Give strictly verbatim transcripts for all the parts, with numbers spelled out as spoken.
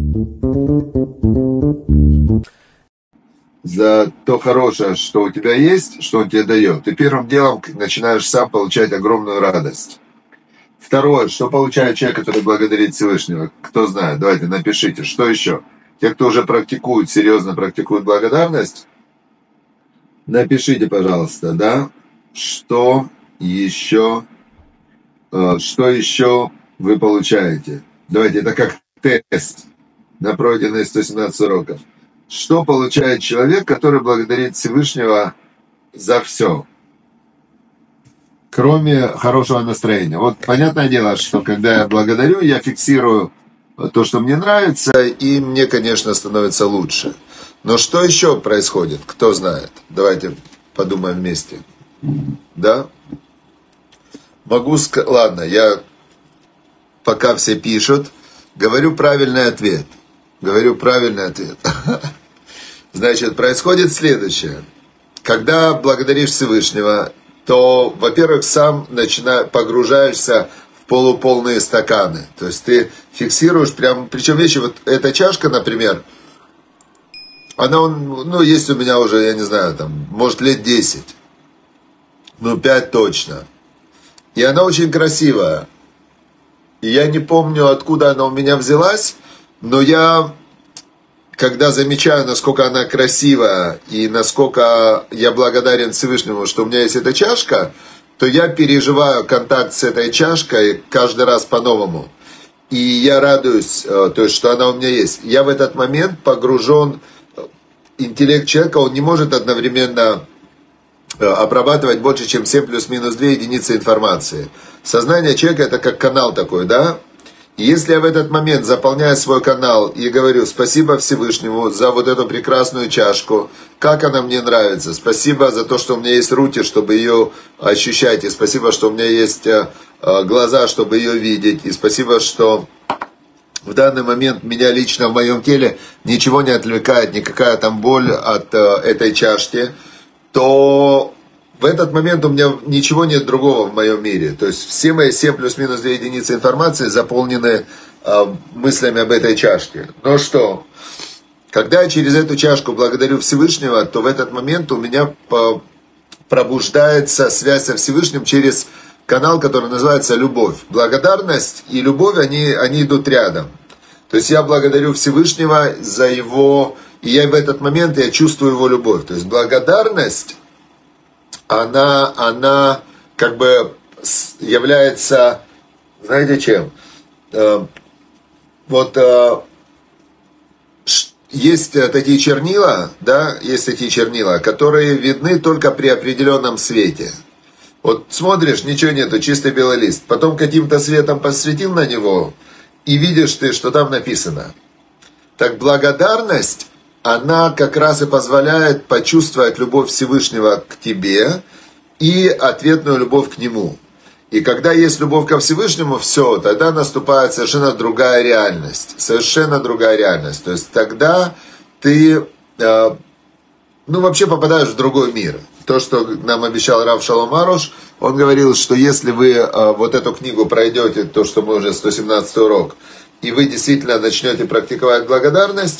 За то хорошее, что у тебя есть, что он тебе дает. Ты первым делом начинаешь сам получать огромную радость. Второе, что получает человек, который благодарит Всевышнего? Кто знает? Давайте напишите. Что еще? Те, кто уже практикует, серьезно практикует благодарность, напишите, пожалуйста, да? Что еще, что еще вы получаете? Давайте, это как тест на пройденные сто семнадцать уроков. Что получает человек, который благодарит Всевышнего за все? Кроме хорошего настроения. Вот понятное дело, что когда я благодарю, я фиксирую то, что мне нравится, и мне, конечно, становится лучше. Но что еще происходит? Кто знает? Давайте подумаем вместе. Да? Могу сказать... Ладно, я... Пока все пишут, говорю правильный ответ. Говорю правильный ответ. Значит, происходит следующее. Когда благодаришь Всевышнего, то, во-первых, сам начинаешь, погружаешься в полуполные стаканы. То есть ты фиксируешь прям, причем вещи, вот эта чашка, например, она, ну, есть у меня уже, я не знаю, там, может, лет десять. Ну, пять точно. И она очень красивая. И я не помню, откуда она у меня взялась, но я, когда замечаю, насколько она красивая и насколько я благодарен Всевышнему, что у меня есть эта чашка, то я переживаю контакт с этой чашкой каждый раз по-новому. И я радуюсь, то есть, что она у меня есть. Я в этот момент погружен, интеллект человека, он не может одновременно обрабатывать больше, чем семь плюс-минус две единицы информации. Сознание человека это как канал такой, да? И если я в этот момент заполняю свой канал и говорю спасибо Всевышнему за вот эту прекрасную чашку, как она мне нравится, спасибо за то, что у меня есть руки, чтобы ее ощущать, и спасибо, что у меня есть глаза, чтобы ее видеть, и спасибо, что в данный момент меня лично в моем теле ничего не отвлекает, никакая там боль от этой чашки, то в этот момент у меня ничего нет другого в моем мире. То есть все мои семь плюс-минус две единицы информации заполнены э, мыслями об этой чашке. Но что? Когда я через эту чашку благодарю Всевышнего, то в этот момент у меня по, пробуждается связь со Всевышним через канал, который называется любовь. Благодарность и любовь, они, они идут рядом. То есть я благодарю Всевышнего за его... И я в этот момент я чувствую его любовь. То есть благодарность... Она, она как бы является, знаете чем? Э, вот э, есть такие чернила, да, есть такие чернила, которые видны только при определенном свете. Вот смотришь, ничего нету, чистый белый лист. Потом каким-то светом посветил на него, и видишь ты, что там написано. Так благодарность... она как раз и позволяет почувствовать любовь Всевышнего к тебе и ответную любовь к Нему. И когда есть любовь ко Всевышнему, все, тогда наступает совершенно другая реальность. Совершенно другая реальность. То есть тогда ты, э, ну, вообще попадаешь в другой мир. То, что нам обещал Рав Шалом Аруш, он говорил, что если вы э, вот эту книгу пройдете, то, что мы уже сто семнадцатый урок, и вы действительно начнете практиковать благодарность,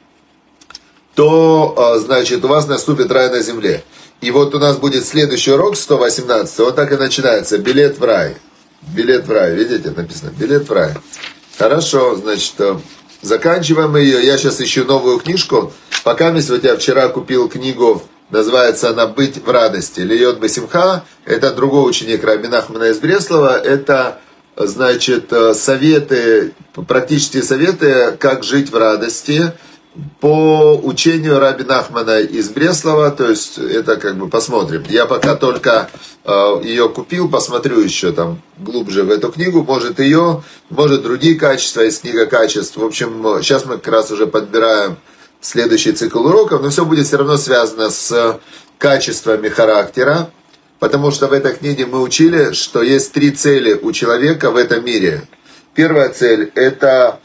то, значит, у вас наступит рай на земле. И вот у нас будет следующий урок, сто восемнадцатый, вот так и начинается, билет в рай. Билет в рай, видите, написано, билет в рай. Хорошо, значит, заканчиваем ее, я сейчас ищу новую книжку. Пока вот я вчера купил книгу, называется она «Быть в радости», Льет Басимха, это другой ученик Раби Нахмана из Бреслова, это, значит, советы, практические советы, как жить в радости, по учению Раби Нахмана из Бреслова, то есть это как бы посмотрим. Я пока только э, ее купил, посмотрю еще там глубже в эту книгу, может ее, может другие качества, есть книга качеств. В общем, сейчас мы как раз уже подбираем следующий цикл уроков, но все будет все равно связано с качествами характера, потому что в этой книге мы учили, что есть три цели у человека в этом мире. Первая цель это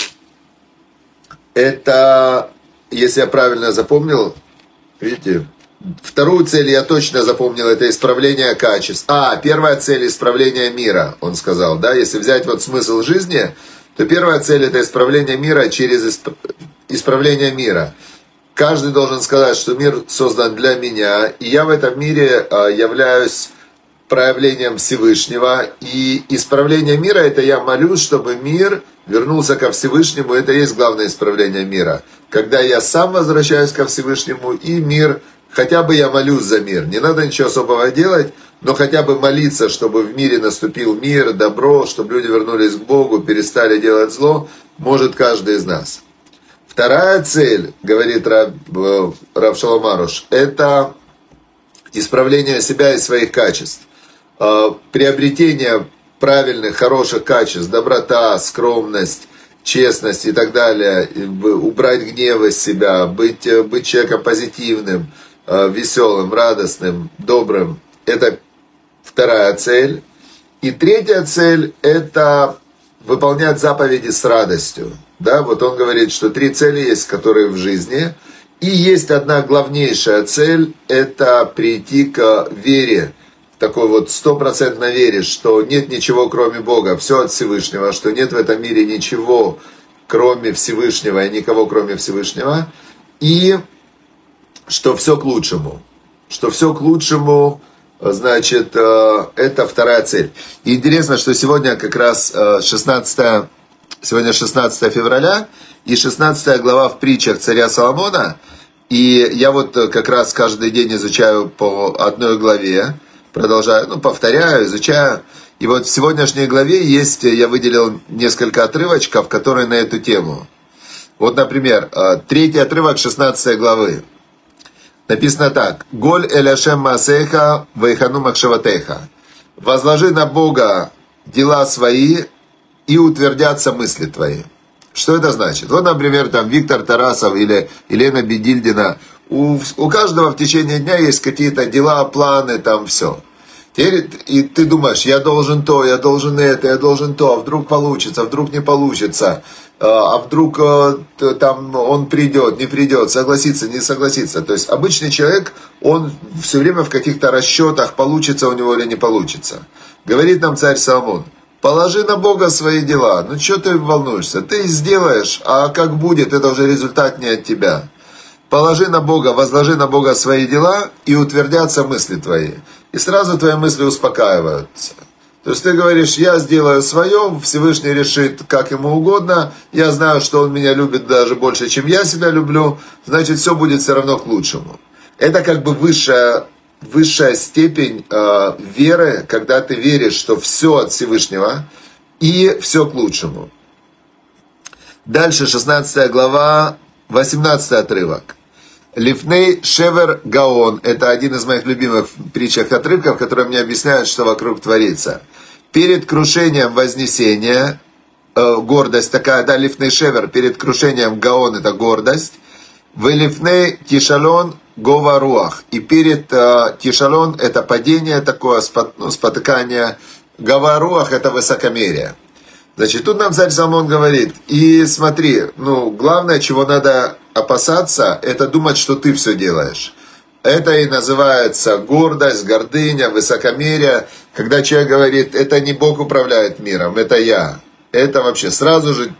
Это, если я правильно запомнил, видите, вторую цель я точно запомнил, это исправление качеств. А, первая цель исправления мира, он сказал, да, если взять вот смысл жизни, то первая цель – это исправление мира через исправление мира. Каждый должен сказать, что мир создан для меня, и я в этом мире являюсь проявлением Всевышнего. И исправление мира – это я молюсь, чтобы мир вернулся ко Всевышнему. Это и есть главное исправление мира. Когда я сам возвращаюсь ко Всевышнему, и мир, хотя бы я молюсь за мир. Не надо ничего особого делать, но хотя бы молиться, чтобы в мире наступил мир, добро, чтобы люди вернулись к Богу, перестали делать зло, может каждый из нас. Вторая цель, говорит Рав, Рав Шолом Аруш, это исправление себя и своих качеств. Приобретение правильных, хороших качеств, доброта, скромность, честность и так далее, убрать гнев из себя, быть, быть человеком позитивным, веселым, радостным, добрым. Это вторая цель. И третья цель – это выполнять заповеди с радостью. Да, вот он говорит, что три цели есть, которые в жизни. И есть одна главнейшая цель – это прийти к вере, такой вот стопроцентной вере, что нет ничего кроме Бога, все от Всевышнего, что нет в этом мире ничего кроме Всевышнего и никого кроме Всевышнего. И что все к лучшему. Что все к лучшему, значит, это вторая цель. И интересно, что сегодня как раз шестнадцатое, сегодня шестнадцатое февраля и шестнадцатая глава в притчах царя Соломона. И я вот как раз каждый день изучаю по одной главе, продолжаю, ну, повторяю, изучаю. И вот в сегодняшней главе есть, я выделил несколько отрывочков, которые на эту тему. Вот, например, третий отрывок шестнадцатой главы. Написано так. «Голь эль Ашем маасеха вайхану махшаватеха». «Возложи на Бога дела свои, и утвердятся мысли твои». Что это значит? Вот, например, там Виктор Тарасов или Елена Бедильдина. У, у каждого в течение дня есть какие-то дела, планы, там все. Теперь, и ты думаешь, я должен то, я должен это, я должен то, а вдруг получится, а вдруг не получится, а вдруг там он придет, не придет, согласится, не согласится. То есть обычный человек, он все время в каких-то расчетах, получится у него или не получится. Говорит нам царь Соломон: положи на Бога свои дела. Ну что ты волнуешься? Ты сделаешь, а как будет, это уже результат не от тебя. Положи на Бога, возложи на Бога свои дела, и утвердятся мысли твои. И сразу твои мысли успокаиваются. То есть ты говоришь, я сделаю свое, Всевышний решит, как ему угодно. Я знаю, что он меня любит даже больше, чем я себя люблю. Значит, все будет все равно к лучшему. Это как бы высшая, высшая степень э, веры, когда ты веришь, что все от Всевышнего и все к лучшему. Дальше шестнадцатая глава, восемнадцатый отрывок. Лифней Шевер Гаон. Это один из моих любимых притчах отрывков, которые мне объясняют, что вокруг творится. Перед крушением Вознесения, э, гордость такая, да, Лифней Шевер, перед крушением Гаон это гордость. В Лифней Тишалон Гова Руах. И перед э, Тишалон это падение такое, спот, ну, спотыкание. Гова Руах это высокомерие. Значит, тут нам царь Соломон говорит, и смотри, ну, главное, чего надо опасаться, это думать, что ты все делаешь. Это и называется гордость, гордыня, высокомерие. Когда человек говорит, это не Бог управляет миром, это я. Это вообще сразу же,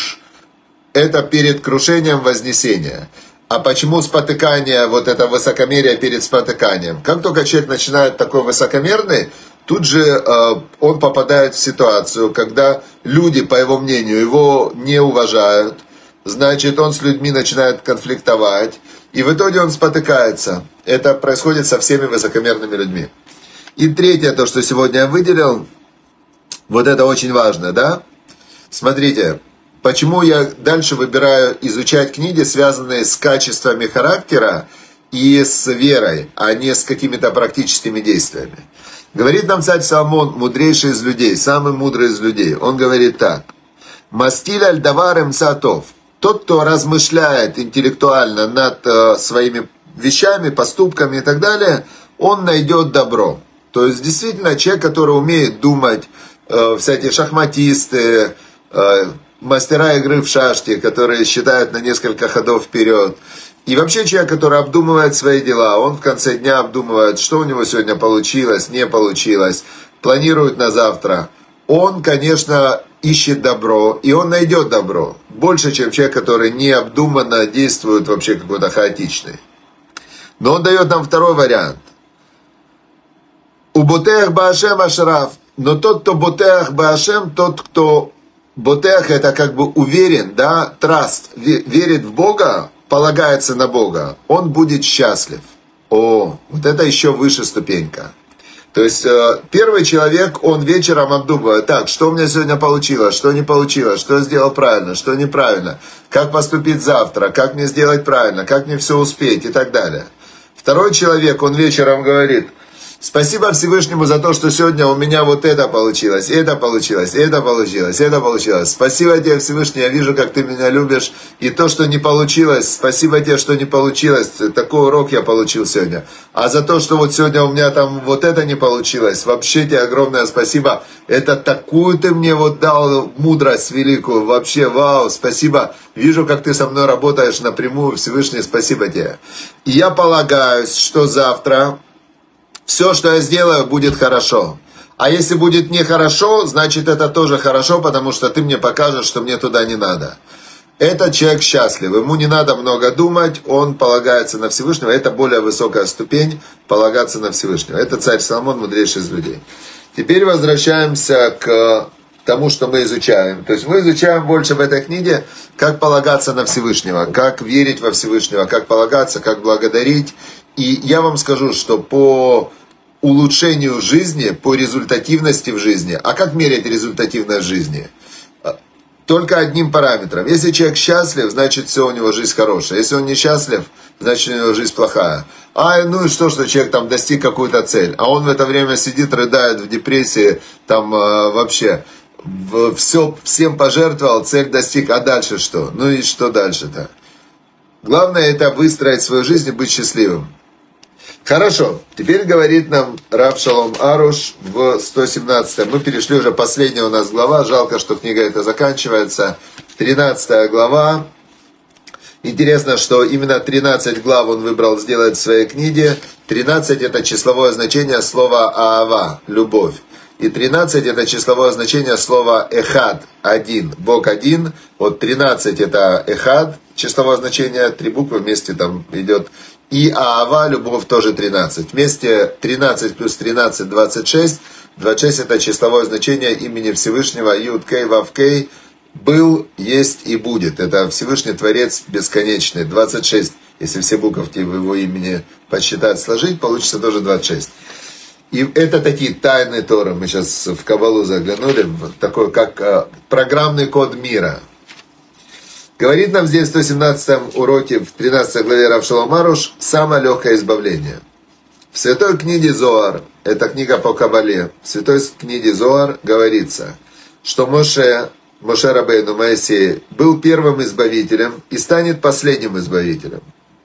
это перед крушением Вознесения. А почему спотыкание, вот это высокомерие перед спотыканием? Как только человек начинает такой высокомерный, тут же э, он попадает в ситуацию, когда люди, по его мнению, его не уважают. Значит, он с людьми начинает конфликтовать. И в итоге он спотыкается. Это происходит со всеми высокомерными людьми. И третье, то, что сегодня я выделил, вот это очень важно, да? Смотрите, почему я дальше выбираю изучать книги, связанные с качествами характера и с верой, а не с какими-то практическими действиями. Говорит нам царь Соломон, мудрейший из людей, самый мудрый из людей. Он говорит так. «Мастиль аль-давар эмцатов». Тот, кто размышляет интеллектуально над э, своими вещами, поступками и так далее, он найдет добро. То есть, действительно, человек, который умеет думать, э, всякие шахматисты, э, мастера игры в шашки, которые считают на несколько ходов вперед. И вообще человек, который обдумывает свои дела, он в конце дня обдумывает, что у него сегодня получилось, не получилось, планирует на завтра. Он, конечно, ищет добро, и он найдет добро. Больше, чем человек, который необдуманно действует вообще какой-то хаотичный. Но он дает нам второй вариант. У ботех баашем ашраф. Но тот, кто ботех баашем, тот, кто ботех, это как бы уверен, да, траст, верит в Бога, полагается на Бога, он будет счастлив. О, вот это еще выше ступенька. То есть первый человек, он вечером обдумывает, так, что у меня сегодня получилось, что не получилось, что я сделал правильно, что неправильно, как поступить завтра, как мне сделать правильно, как мне все успеть и так далее. Второй человек, он вечером говорит, спасибо Всевышнему за то, что сегодня у меня вот это получилось, это получилось, это получилось, это получилось. Спасибо тебе, Всевышний, я вижу, как ты меня любишь. И то, что не получилось, спасибо тебе, что не получилось. Такой урок я получил сегодня. А за то, что вот сегодня у меня там вот это не получилось, вообще тебе огромное спасибо. Это такую ты мне вот дал мудрость великую. Вообще, вау, спасибо. Вижу, как ты со мной работаешь напрямую, Всевышний, спасибо тебе. И я полагаюсь, что завтра все, что я сделаю, будет хорошо. А если будет нехорошо, значит это тоже хорошо, потому что ты мне покажешь, что мне туда не надо. Этот человек счастлив, ему не надо много думать, он полагается на Всевышнего. Это более высокая ступень, полагаться на Всевышнего. Это царь Соломон, мудрейший из людей. Теперь возвращаемся к тому, что мы изучаем. То есть мы изучаем больше в этой книге, как полагаться на Всевышнего, как верить во Всевышнего, как полагаться, как благодарить. И я вам скажу, что по улучшению жизни, по результативности в жизни, а как мерять результативность жизни? Только одним параметром. Если человек счастлив, значит все, у него жизнь хорошая. Если он несчастлив, значит у него жизнь плохая. А ну и что, что человек там достиг какую-то цель, а он в это время сидит, рыдает в депрессии, там э, вообще все, всем пожертвовал, цель достиг, а дальше что? Ну и что дальше-то? Главное это выстроить свою жизнь и быть счастливым. Хорошо, теперь говорит нам Рав Шалом Аруш в сто семнадцатой. Мы перешли уже, последняя у нас глава. Жалко, что книга эта заканчивается. тринадцатая глава. Интересно, что именно тринадцать глав он выбрал сделать в своей книге. тринадцать это числовое значение слова Аава, любовь. И тринадцать это числовое значение слова Эхад, один, Бог один. Вот тринадцать это Эхад, числовое значение, три буквы вместе там идет. И Аава, любовь, тоже тринадцать. Вместе тринадцать плюс тринадцать, двадцать шесть. двадцать шесть это числовое значение имени Всевышнего Юд Кей Вав Кей. Был, есть и будет. Это Всевышний Творец бесконечный. двадцать шесть. Если все буковки в его имени подсчитать, сложить, получится тоже двадцать шесть. И это такие тайны Торы. Мы сейчас в Кабалу заглянули. Такой как программный код мира. Говорит нам здесь в сто семнадцатом уроке, в тринадцатой главе Рав Шалом Аруш, самое легкое избавление. В святой книге Зоар, это книга по Кабале, в святой книге Зоар говорится, что Моше, Моше Рабейну Моисей, был первым избавителем и станет последним избавителем.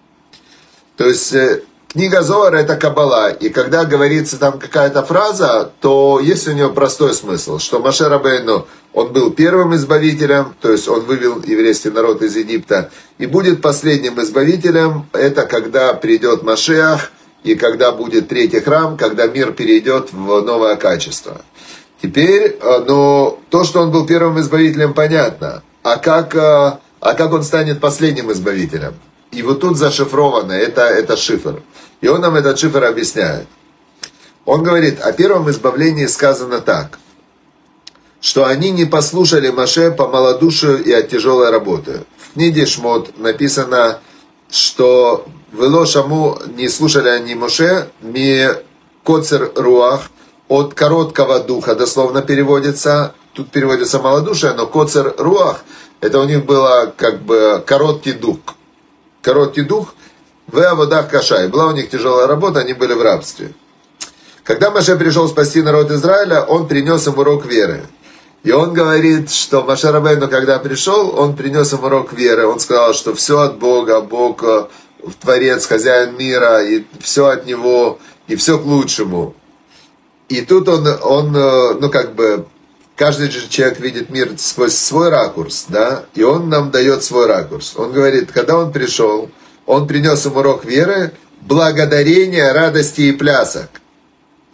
То есть книга Зоар это Кабала, и когда говорится там какая-то фраза, то есть у нее простой смысл, что Моше Рабейну, он был первым избавителем, то есть он вывел еврейский народ из Египта, и будет последним избавителем, это когда придет Машиах, и когда будет третий храм, когда мир перейдет в новое качество. Теперь, но то, что он был первым избавителем, понятно, а как, а как он станет последним избавителем? И вот тут зашифровано, это, это шифр. И он нам этот шифр объясняет. Он говорит, о первом избавлении сказано так, что они не послушали Моше по малодушию и от тяжелой работы. В книге Шмот написано, что «Вело шаму» не слушали они Моше, ми коцер руах, от короткого духа, дословно переводится, тут переводится малодушие, но коцер руах, это у них было как бы короткий дух. Короткий дух, в аводах кашай, была у них тяжелая работа, они были в рабстве. Когда Моше пришел спасти народ Израиля, он принес им урок веры. И он говорит, что Моше Рабейну, когда пришел, он принес им урок веры. Он сказал, что все от Бога, Бог Творец, хозяин мира, и все от Него, и все к лучшему. И тут он, он, ну как бы, каждый же человек видит мир сквозь свой ракурс, да, и он нам дает свой ракурс. Он говорит, когда он пришел, он принес им урок веры, благодарения, радости и плясок.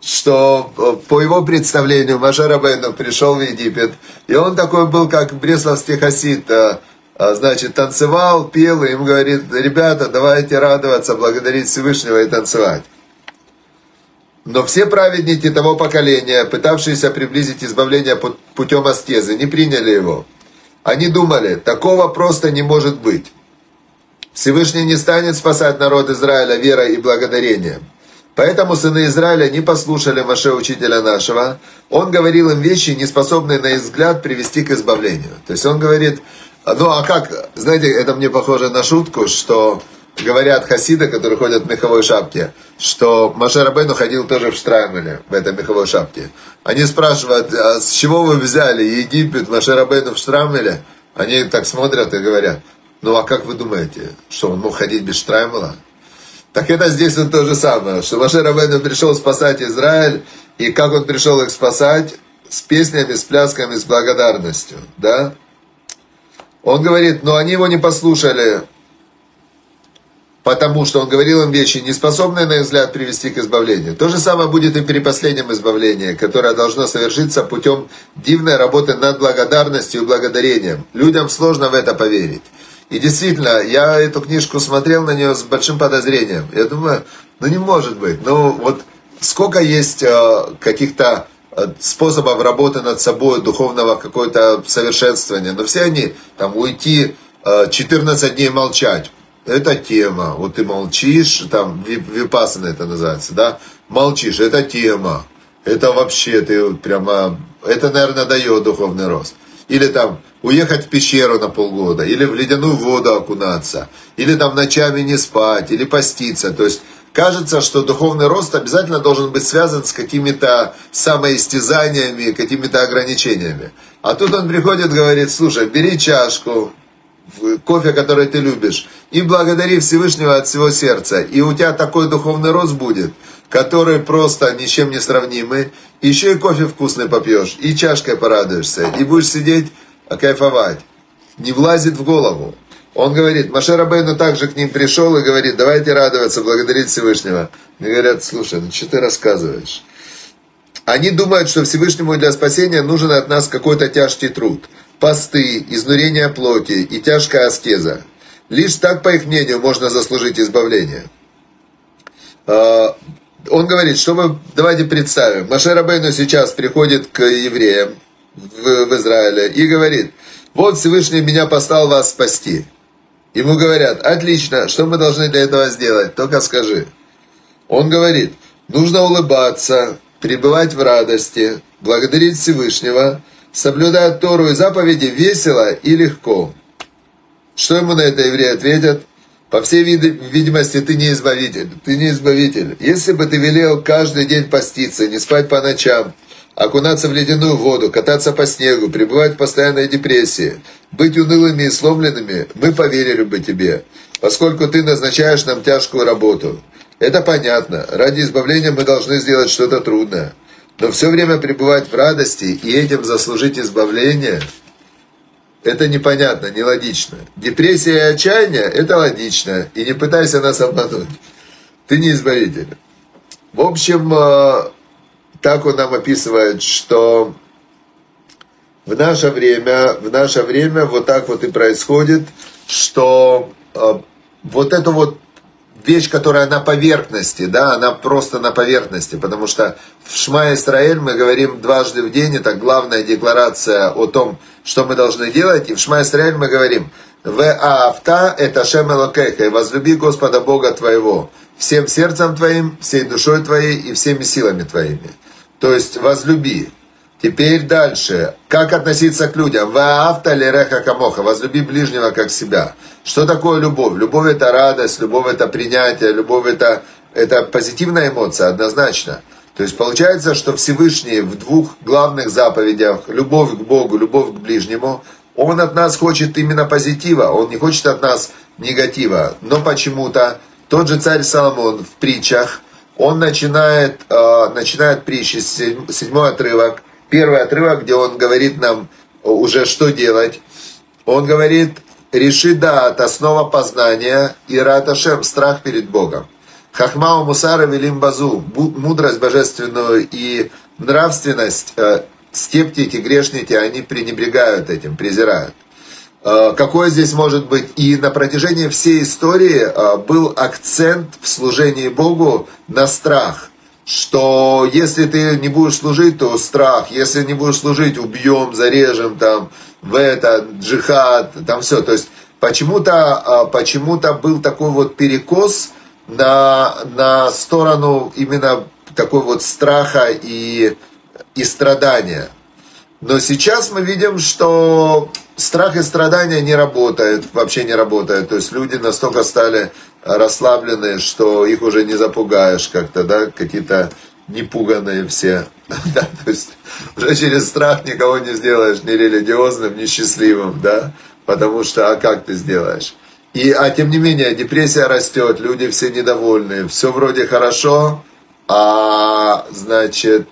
что по его представлению Моше Рабейну пришел в Египет, и он такой был, как бресловский хасид, значит, танцевал, пел, и им говорит: ребята, давайте радоваться, благодарить Всевышнего и танцевать. Но все праведники того поколения, пытавшиеся приблизить избавление путем аскезы, не приняли его. Они думали: такого просто не может быть. Всевышний не станет спасать народ Израиля верой и благодарением. Поэтому сыны Израиля не послушали Моше, учителя нашего. Он говорил им вещи, не способные на их взгляд привести к избавлению. То есть он говорит: ну а как, знаете, это мне похоже на шутку, что говорят хасиды, которые ходят в меховой шапке, что Моше Рабейну ходил тоже в штраймеле, в этой меховой шапке. Они спрашивают: а с чего вы взяли Египет, Моше Рабейну в штраймеле? Они так смотрят и говорят: ну а как вы думаете, что он мог ходить без штраймела? Так это здесь он то же самое, что Моше Рабейну пришел спасать Израиль, и как он пришел их спасать? С песнями, с плясками, с благодарностью, да? Он говорит: но они его не послушали, потому что он говорил им вещи, не способные, на их взгляд, привести к избавлению. То же самое будет и при последнем избавлении, которое должно совершиться путем дивной работы над благодарностью и благодарением. Людям сложно в это поверить. И действительно, я эту книжку смотрел на нее с большим подозрением. Я думаю, ну не может быть. Ну вот сколько есть э, каких-то э, способов работы над собой, духовного какого-то совершенствования. Но все они, там, уйти э, четырнадцать дней молчать. Это тема. Вот ты молчишь, там, випассана это называется, да? Молчишь, это тема. Это вообще, ты прямо, это, наверное, дает духовный рост. Или там, уехать в пещеру на полгода, или в ледяную воду окунаться, или там ночами не спать, или поститься. То есть, кажется, что духовный рост обязательно должен быть связан с какими-то самоистязаниями, какими-то ограничениями. А тут он приходит и говорит: слушай, бери чашку, кофе, который ты любишь, и благодари Всевышнего от всего сердца. И у тебя такой духовный рост будет, который просто ни с чем не сравнимый. Еще и кофе вкусный попьешь, и чашкой порадуешься, и будешь сидеть, кайфовать. Не влазит в голову. Он говорит, Моше Рабейну также к ним пришел и говорит: давайте радоваться, благодарить Всевышнего. Мне говорят: слушай, ну что ты рассказываешь? Они думают, что Всевышнему для спасения нужен от нас какой-то тяжкий труд. Посты, изнурение плоти и тяжкая аскеза. Лишь так, по их мнению, можно заслужить избавление. Он говорит, что мы, давайте представим, Моше Рабейну сейчас приходит к евреям в, в Израиле и говорит: вот Всевышний меня послал вас спасти. Ему говорят: отлично, что мы должны для этого сделать? Только скажи. Он говорит: нужно улыбаться, пребывать в радости, благодарить Всевышнего, соблюдать Тору и заповеди весело и легко. Что ему на это евреи ответят? По всей видимости, ты не избавитель. Ты не избавитель. Если бы ты велел каждый день поститься, не спать по ночам, окунаться в ледяную воду, кататься по снегу, пребывать в постоянной депрессии, быть унылыми и сломленными, мы поверили бы тебе, поскольку ты назначаешь нам тяжкую работу. Это понятно. Ради избавления мы должны сделать что-то трудное. Но все время пребывать в радости и этим заслужить избавление – это непонятно, нелогично. Депрессия и отчаяние – это логично. И не пытайся нас обмануть. Ты не избавитель. В общем, так он нам описывает, что в наше время, в наше время вот так вот и происходит, что вот эту вот вещь, которая на поверхности, да, она просто на поверхности, потому что в Шма Исраэль мы говорим дважды в день, это главная декларация о том, что мы должны делать, и в Шма Исраэль мы говорим: «Ве'аавта это Шем Элокейха», и возлюби Господа Бога твоего всем сердцем твоим, всей душой твоей и всеми силами твоими. То есть возлюби. Теперь дальше. Как относиться к людям? «Ве'аавта лереха камоха», возлюби ближнего как себя. Что такое любовь? Любовь это радость, любовь это принятие, любовь это, это позитивная эмоция, однозначно. То есть получается, что Всевышний в двух главных заповедях, любовь к Богу, любовь к ближнему, Он от нас хочет именно позитива, Он не хочет от нас негатива. Но почему-то тот же царь Соломон в притчах, он начинает, э, начинает притчи, седьмой отрывок, первый отрывок, где он говорит нам уже, что делать. Он говорит: реши дат, основа познания, и рат Ашем, страх перед Богом. Хахма мусара велим базу, мудрость божественную и нравственность, скептики, грешники, они пренебрегают этим, презирают. Какой здесь может быть? И на протяжении всей истории был акцент в служении Богу на страх. Что если ты не будешь служить, то страх. Если не будешь служить, убьем, зарежем, там, в это, джихад, там все. То есть почему-то, почему-то был такой вот перекос на, на сторону именно такой вот страха и, и страдания. Но сейчас мы видим, что страх и страдания не работают, вообще не работают. То есть люди настолько стали расслабленные, что их уже не запугаешь как-то, да, какие-то непуганные все. Да, то есть уже через страх никого не сделаешь ни религиозным, ни счастливым, да, потому что, а как ты сделаешь? И, а тем не менее, депрессия растет, люди все недовольны, все вроде хорошо, а, значит,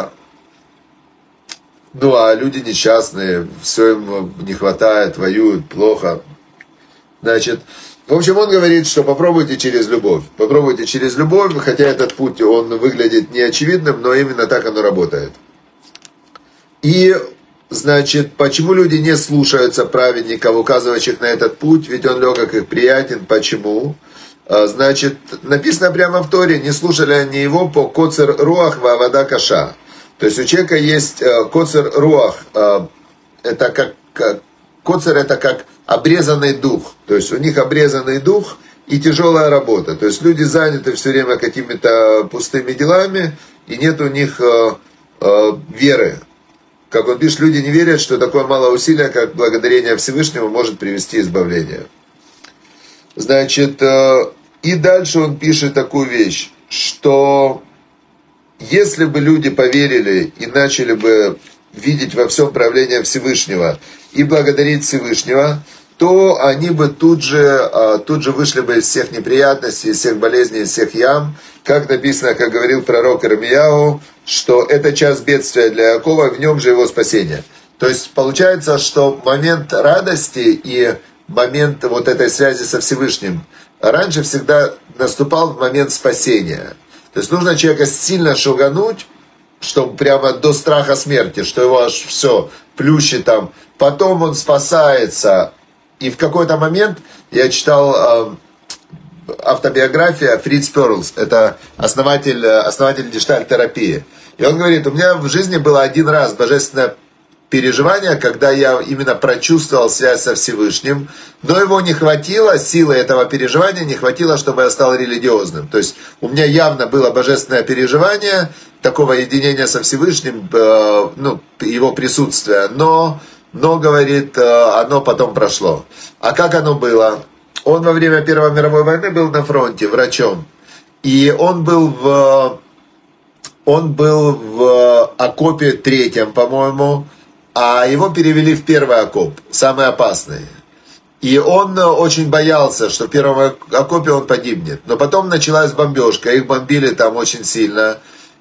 ну, а люди несчастные, все им не хватает, воюют, плохо. Значит, в общем, он говорит, что попробуйте через любовь. Попробуйте через любовь, хотя этот путь, он выглядит неочевидным, но именно так оно работает. И, значит, почему люди не слушаются праведников, указывающих на этот путь, ведь он легок их приятен, почему? Значит, написано прямо в Торе, не слушали они его по коцер руах ва вода каша. То есть у человека есть коцер руах, это как, как коцер это как обрезанный дух. То есть у них обрезанный дух и тяжелая работа. То есть люди заняты все время какими-то пустыми делами, и нет у них э, э, веры. Как он пишет, люди не верят, что такое малое усилие, как благодарение Всевышнему, может привести избавление. Значит, э, и дальше он пишет такую вещь, что если бы люди поверили и начали бы видеть во всем правление Всевышнего и благодарить Всевышнего, то они бы тут же, тут же вышли бы из всех неприятностей, из всех болезней, из всех ям. Как написано, как говорил пророк Ирмияу, что это час бедствия для Иакова, в нем же его спасение. То есть получается, что момент радости и момент вот этой связи со Всевышним раньше всегда наступал в момент спасения. То есть нужно человека сильно шугануть, чтобы прямо до страха смерти, что его аж все плющит там. Потом он спасается. И в какой-то момент я читал э, автобиография Фриц Перлс, это основатель, основатель гештальт-терапии. И он говорит, у меня в жизни было один раз божественное переживание, когда я именно прочувствовал связь со Всевышним, но его не хватило, силы этого переживания не хватило, чтобы я стал религиозным. То есть у меня явно было божественное переживание, такого единения со Всевышним, э, ну, его присутствия, но, но, говорит, э, оно потом прошло. А как оно было? Он во время Первой мировой войны был на фронте врачом, и он был в, он был в окопе третьем, по-моему, а его перевели в первый окоп, самый опасный. И он очень боялся, что в первом окопе он погибнет. Но потом началась бомбежка, их бомбили там очень сильно.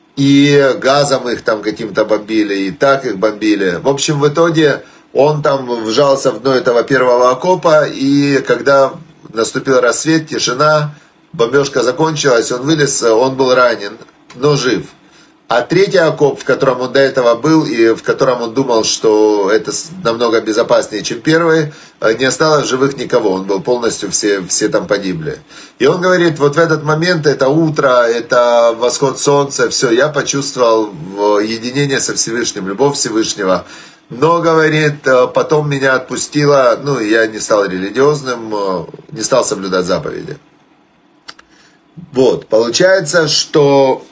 И газом их там каким-то бомбили, и так их бомбили. В общем, в итоге он там вжался в дно этого первого окопа, и когда наступил рассвет, тишина, бомбежка закончилась, он вылез, он был ранен, но жив. А третий окоп, в котором он до этого был, и в котором он думал, что это намного безопаснее, чем первый, не осталось живых никого. Он был полностью, все, все там погибли. И он говорит, вот в этот момент, это утро, это восход солнца, все, я почувствовал единение со Всевышним, любовь Всевышнего. Но, говорит, потом меня отпустило, ну, я не стал религиозным, не стал соблюдать заповеди. Вот, получается, что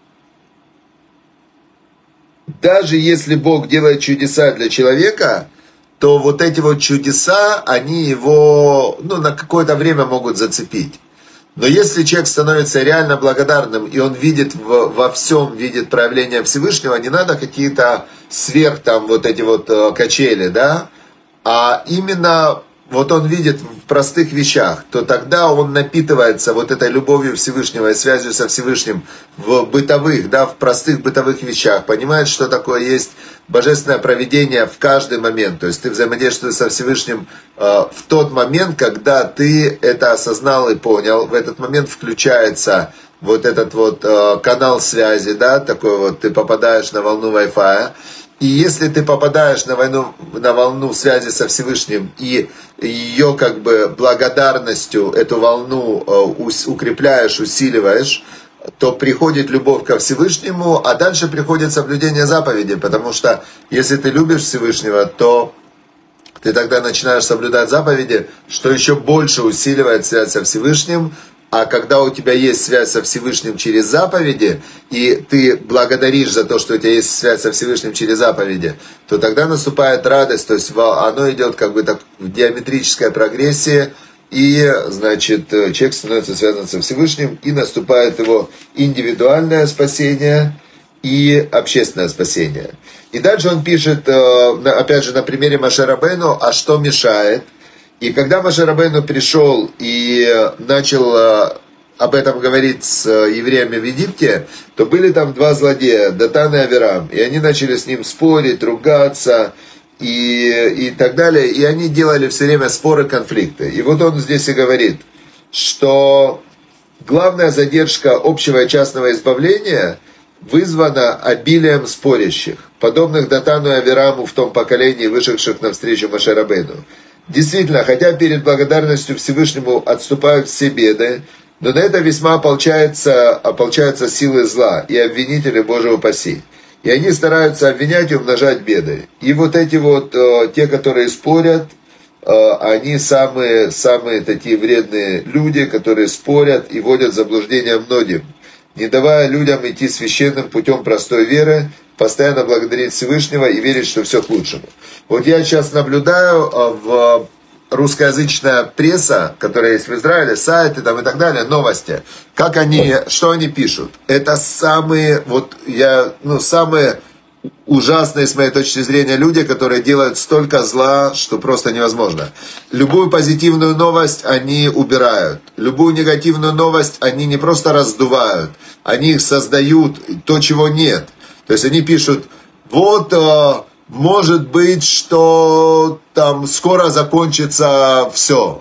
даже если Бог делает чудеса для человека, то вот эти вот чудеса, они его, ну, на какое-то время могут зацепить. Но если человек становится реально благодарным, и он видит в, во всем, видит проявление Всевышнего, не надо какие-то сверх там вот эти вот качели, да, а именно вот он видит в простых вещах, то тогда он напитывается вот этой любовью Всевышнего и связью со Всевышним в бытовых, да, в простых бытовых вещах, понимает, что такое есть божественное провидение в каждый момент. То есть ты взаимодействуешь со Всевышним э, в тот момент, когда ты это осознал и понял. В этот момент включается вот этот вот э, канал связи, да, такой вот, ты попадаешь на волну Wi-Fi. И если ты попадаешь на, войну, на волну связи со Всевышним и ее как бы благодарностью эту волну э, укрепляешь, усиливаешь, то приходит любовь ко Всевышнему, а дальше приходит соблюдение заповедей, потому что если ты любишь Всевышнего, то ты тогда начинаешь соблюдать заповеди, что еще больше усиливает связь со Всевышним. А когда у тебя есть связь со Всевышним через заповеди, и ты благодаришь за то, что у тебя есть связь со Всевышним через заповеди, то тогда наступает радость, то есть оно идет как бы так в геометрической прогрессии, и, значит, человек становится связан со Всевышним, и наступает его индивидуальное спасение и общественное спасение. И дальше он пишет, опять же, на примере Моше Рабейну, а что мешает? И когда Моше Рабейну пришел и начал об этом говорить с евреями в Египте, то были там два злодея, Датан и Авирам. И они начали с ним спорить, ругаться и, и так далее. И они делали все время споры, конфликты. И вот он здесь и говорит, что главная задержка общего и частного избавления вызвана обилием спорящих, подобных Датану и Авираму в том поколении, вышедших навстречу Моше Рабейну. Действительно, хотя перед благодарностью Всевышнему отступают все беды, но на это весьма ополчаются, ополчаются силы зла и обвинители Божьего упаси. И они стараются обвинять и умножать беды. И вот эти вот, э, те, которые спорят, э, они самые, самые такие вредные люди, которые спорят и вводят в заблуждение многим, не давая людям идти священным путем простой веры, постоянно благодарить Всевышнего и верить, что все к лучшему. Вот я сейчас наблюдаю в русскоязычная пресса, которая есть в Израиле, сайты там и так далее, новости. Как они, что они пишут? Это самые, вот я, ну, самые ужасные, с моей точки зрения, люди, которые делают столько зла, что просто невозможно. Любую позитивную новость они убирают. Любую негативную новость они не просто раздувают, они их создают, то, чего нет. То есть они пишут, вот, э, может быть, что там скоро закончится все.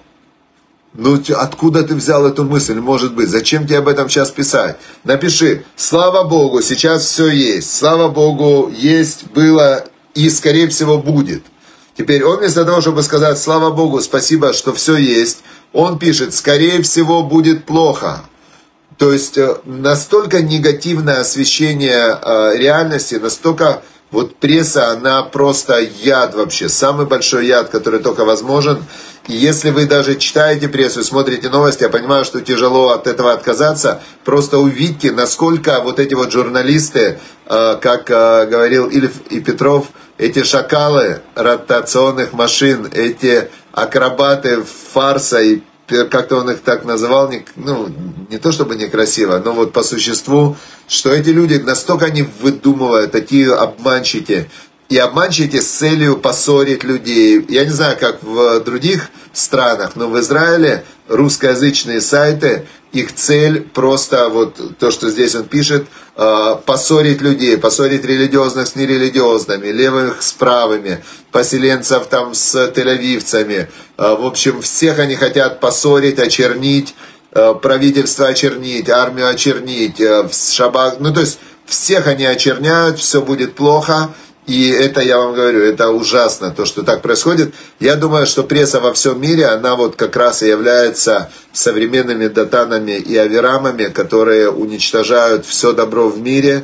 Ну, откуда ты взял эту мысль, может быть? Зачем тебе об этом сейчас писать? Напиши, слава Богу, сейчас все есть. Слава Богу, есть, было и, скорее всего, будет. Теперь он вместо того, чтобы сказать, слава Богу, спасибо, что все есть, он пишет, скорее всего, будет плохо. То есть настолько негативное освещение э, реальности, настолько вот пресса, она просто яд вообще, самый большой яд, который только возможен. И если вы даже читаете прессу, смотрите новости, я понимаю, что тяжело от этого отказаться, просто увидьте, насколько вот эти вот журналисты, э, как э, говорил Ильф и Петров, эти шакалы ротационных машин, эти акробаты фарса и как-то он их так называл, не, ну, не то чтобы некрасиво, но вот по существу, что эти люди настолько они выдумывают, такие обманщики, и обманщики с целью поссорить людей. Я не знаю, как в других странах, но в Израиле русскоязычные сайты, их цель просто, вот то, что здесь он пишет, поссорить людей, поссорить религиозных с нерелигиозными, левых с правыми, поселенцев там с тель-авивцами. В общем, всех они хотят поссорить, очернить, правительство очернить, армию очернить, шаббат. Ну, то есть, всех они очерняют, все будет плохо. И это, я вам говорю, это ужасно, то, что так происходит. Я думаю, что пресса во всем мире, она вот как раз и является современными Датанами и Авирамами, которые уничтожают все добро в мире.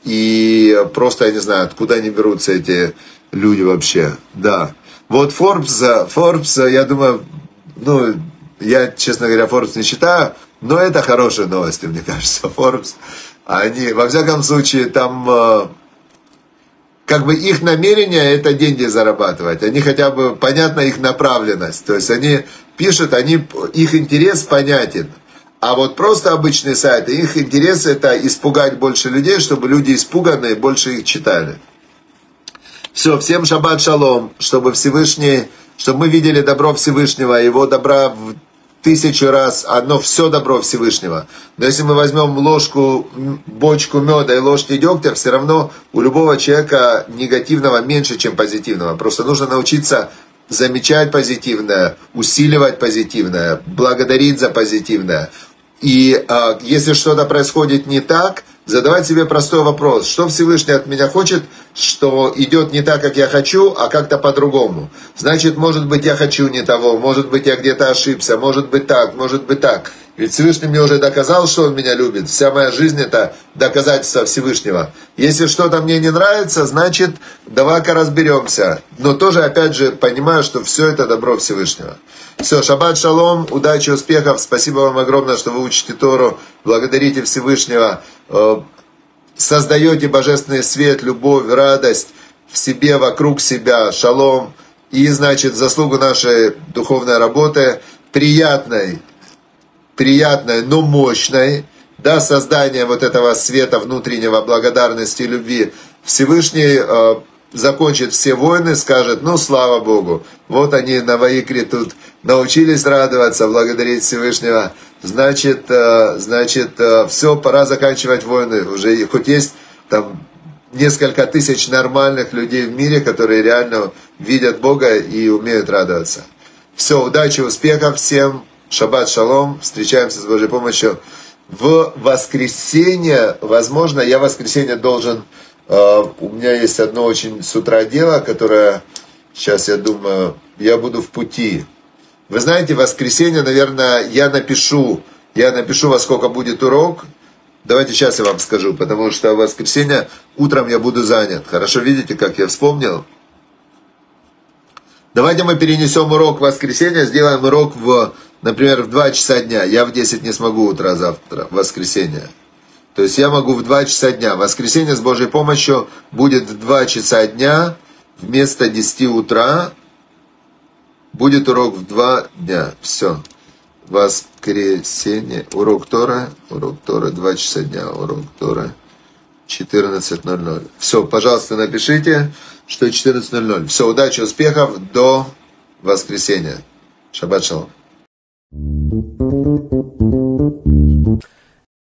И просто, я не знаю, откуда они берутся, эти люди вообще. Да. Вот Forbes, Forbes, я думаю, ну, я, честно говоря, Forbes не читаю, но это хорошие новости, мне кажется. Forbes, они, во всяком случае, там... как бы их намерение это деньги зарабатывать, они хотя бы, понятна их направленность, то есть они пишут, они, их интерес понятен, а вот просто обычные сайты, их интерес это испугать больше людей, чтобы люди испуганные больше их читали. Все, всем шаббат шалом, чтобы Всевышний, чтобы мы видели добро Всевышнего, его добра в тысячу раз, одно все добро Всевышнего. Но если мы возьмем ложку, бочку меда и ложки дегтя, все равно у любого человека негативного меньше, чем позитивного. Просто нужно научиться замечать позитивное, усиливать позитивное, благодарить за позитивное. И а, если что-то происходит не так, задавать себе простой вопрос: что Всевышний от меня хочет, что идет не так, как я хочу, а как-то по-другому. Значит, может быть, я хочу не того, может быть, я где-то ошибся, может быть так, может быть так. Ведь Всевышний мне уже доказал, что Он меня любит. Вся моя жизнь — это доказательство Всевышнего. Если что-то мне не нравится, значит, давай-ка разберемся. Но тоже, опять же, понимаю, что все это добро Всевышнего. Все, шаббат шалом, удачи, успехов. Спасибо вам огромное, что вы учите Тору. Благодарите Всевышнего. Создаете божественный свет, любовь, радость в себе, вокруг себя. Шалом. И, значит, в заслугу нашей духовной работы, приятной, приятной, но мощной, да, создание вот этого света внутреннего, благодарности и любви, Всевышний э, закончит все войны, скажет: ну, слава Богу, вот они на Ваикре тут научились радоваться, благодарить Всевышнего, значит, э, значит э, все, пора заканчивать войны, уже хоть есть там несколько тысяч нормальных людей в мире, которые реально видят Бога и умеют радоваться. Все, удачи, успехов всем. Шаббат шалом. Встречаемся с Божьей помощью в воскресенье. Возможно, я в воскресенье должен... Э, у меня есть одно очень с утра дело, которое... Сейчас, я думаю, я буду в пути. Вы знаете, в воскресенье, наверное, я напишу, я напишу, во сколько будет урок. Давайте сейчас я вам скажу, потому что в воскресенье утром я буду занят. Хорошо, видите, как я вспомнил? Давайте мы перенесем урок в воскресенье, сделаем урок в... Например, в два часа дня. Я в десять не смогу утра завтра, в воскресенье. То есть я могу в два часа дня. В воскресенье с Божьей помощью будет в два часа дня. Вместо десяти утра будет урок в два дня. Все. Воскресенье. Урок Тора. Урок Тора. два часа дня. Урок Тора. четырнадцать ноль ноль. Все, пожалуйста, напишите, что четырнадцать ноль ноль. Все, удачи, успехов. До воскресенья. Шаббат шалом.